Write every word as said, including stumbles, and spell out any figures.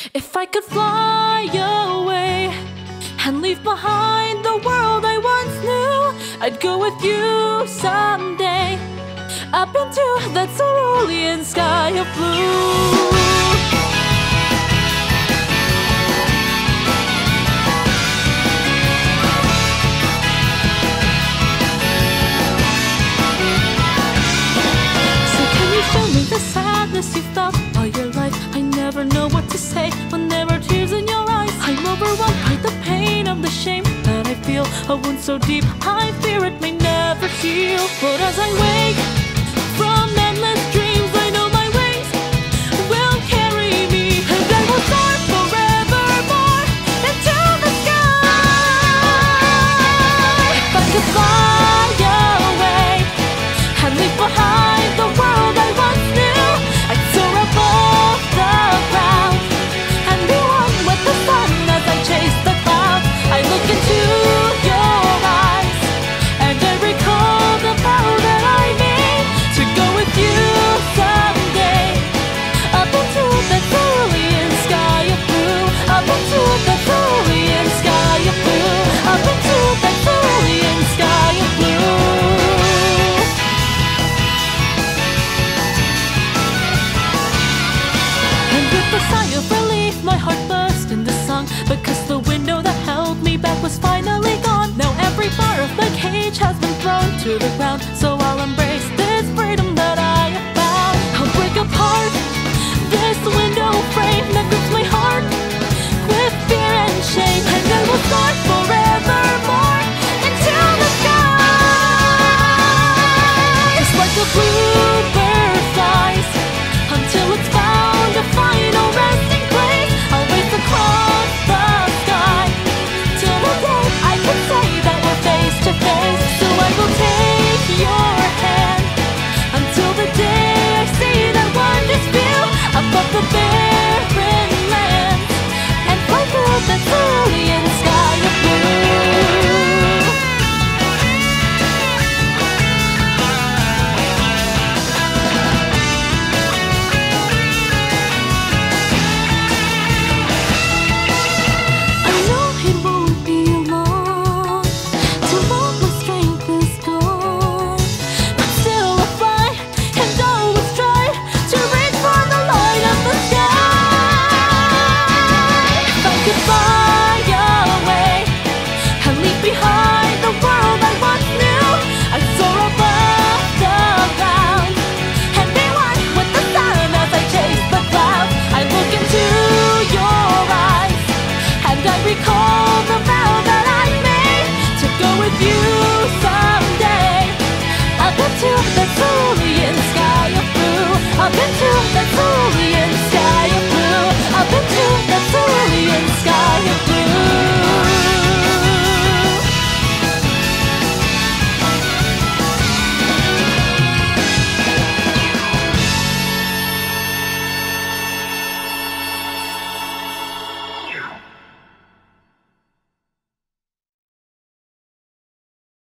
If I could fly away and leave behind the world I once knew, I'd go with you someday up into that cerulean sky of blue. Show me the sadness you felt all your life. I never know what to say when there are tears in your eyes. I'm overwhelmed by the pain of the shame that I feel. A wound so deep I fear it may never heal. But as I wake from endless dreams,